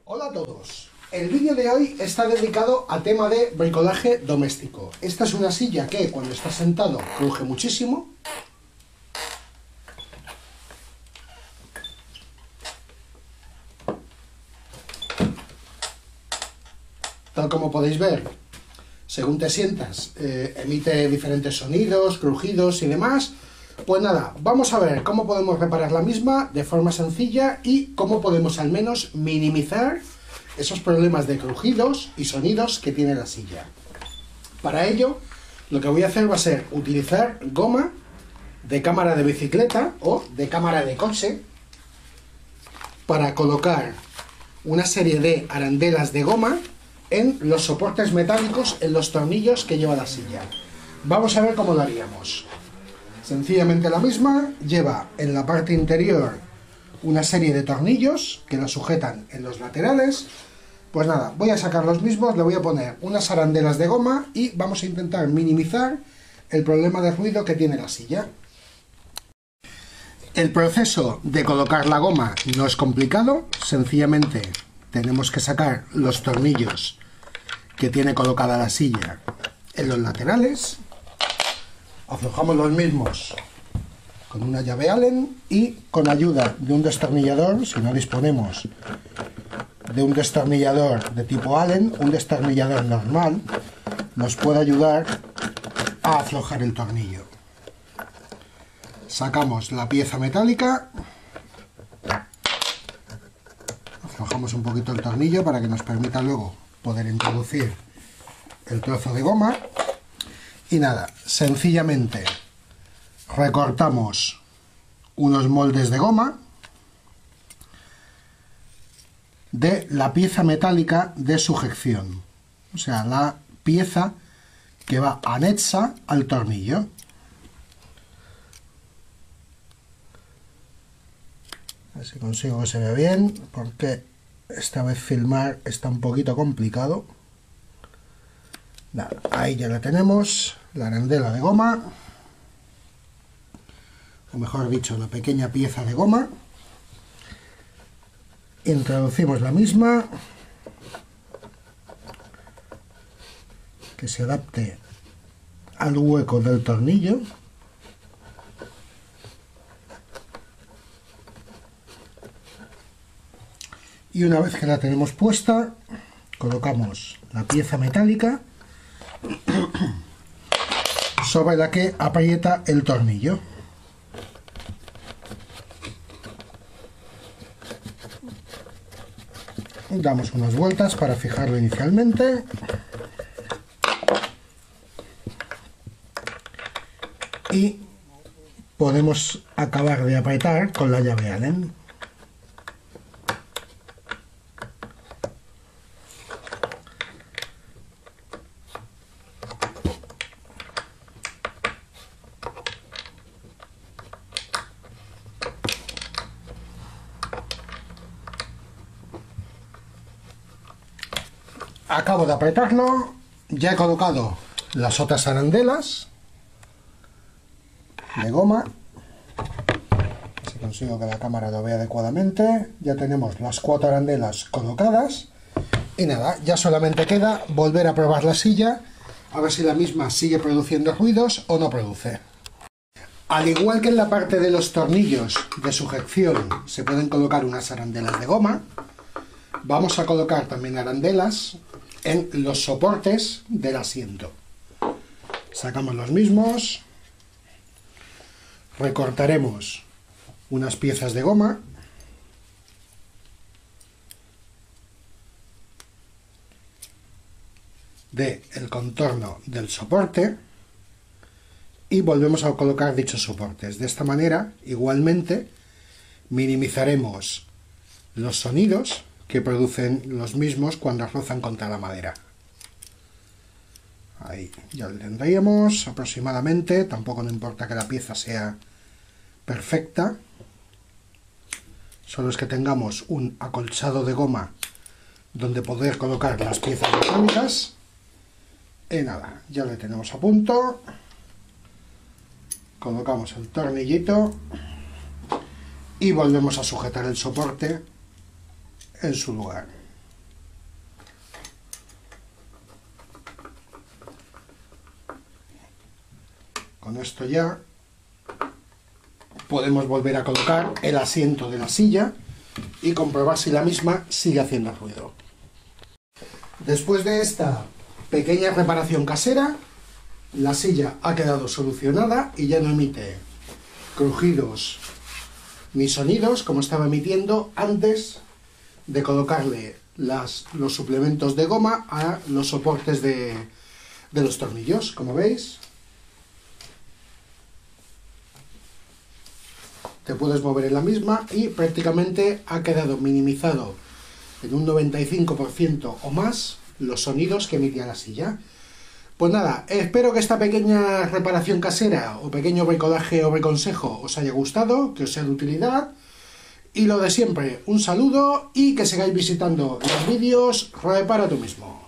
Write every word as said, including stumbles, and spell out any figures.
Hola a todos. El vídeo de hoy está dedicado a tema de bricolaje doméstico. Esta es una silla que cuando está sentado cruje muchísimo. Tal como podéis ver, según te sientas, eh, emite diferentes sonidos, crujidos y demás. Pues nada, vamos a ver cómo podemos reparar la misma de forma sencilla y cómo podemos al menos minimizar esos problemas de crujidos y sonidos que tiene la silla. Para ello, lo que voy a hacer va a ser utilizar goma de cámara de bicicleta o de cámara de coche para colocar una serie de arandelas de goma en los soportes metálicos, en los tornillos que lleva la silla. Vamos a ver cómo lo haríamos. Sencillamente la misma, lleva en la parte interior una serie de tornillos que la sujetan en los laterales. Pues nada, voy a sacar los mismos, le voy a poner unas arandelas de goma y vamos a intentar minimizar el problema de ruido que tiene la silla. El proceso de colocar la goma no es complicado, sencillamente tenemos que sacar los tornillos que tiene colocada la silla en los laterales, aflojamos los mismos con una llave Allen y con ayuda de un destornillador, si no disponemos de un destornillador de tipo Allen, un destornillador normal nos puede ayudar a aflojar el tornillo. Sacamos la pieza metálica, aflojamos un poquito el tornillo para que nos permita luego poder introducir el trozo de goma y nada, sencillamente recortamos unos moldes de goma de la pieza metálica de sujeción, o sea, la pieza que va anexa al tornillo. A ver si consigo que se vea bien, porque esta vez filmar está un poquito complicado. Nada, ahí ya la tenemos, la arandela de goma, o mejor dicho, la pequeña pieza de goma. Introducimos la misma, que se adapte al hueco del tornillo. Y una vez que la tenemos puesta, colocamos la pieza metálica sobre la que aprieta el tornillo. Damos unas vueltas para fijarlo inicialmente y podemos acabar de apretar con la llave Allen. Acabo de apretarlo, ya he colocado las otras arandelas de goma, si consigo que la cámara lo vea adecuadamente. Ya tenemos las cuatro arandelas colocadas y nada, ya solamente queda volver a probar la silla a ver si la misma sigue produciendo ruidos o no produce. Al igual que en la parte de los tornillos de sujeción se pueden colocar unas arandelas de goma, vamos a colocar también arandelas en los soportes del asiento. Sacamos los mismos, recortaremos unas piezas de goma del contorno del soporte y volvemos a colocar dichos soportes. De esta manera, igualmente, minimizaremos los sonidos que producen los mismos cuando rozan contra la madera. Ahí ya lo tendríamos aproximadamente, tampoco no importa que la pieza sea perfecta, solo es que tengamos un acolchado de goma donde poder colocar las piezas metálicas. Y nada, ya lo tenemos a punto, colocamos el tornillito y volvemos a sujetar el soporte en su lugar. con esto ya podemos volver a colocar el asiento de la silla y comprobar si la misma sigue haciendo ruido. Después de esta pequeña reparación casera, la silla ha quedado solucionada y ya no emite crujidos ni sonidos como estaba emitiendo antes de colocarle las, los suplementos de goma a los soportes de, de los tornillos, como veis. Te puedes mover en la misma y prácticamente ha quedado minimizado en un noventa y cinco por ciento o más los sonidos que emitía la silla. Pues nada, espero que esta pequeña reparación casera o pequeño bricolaje o reconsejo os haya gustado, que os sea de utilidad. Y lo de siempre, un saludo y que sigáis visitando los vídeos Repara tú mismo.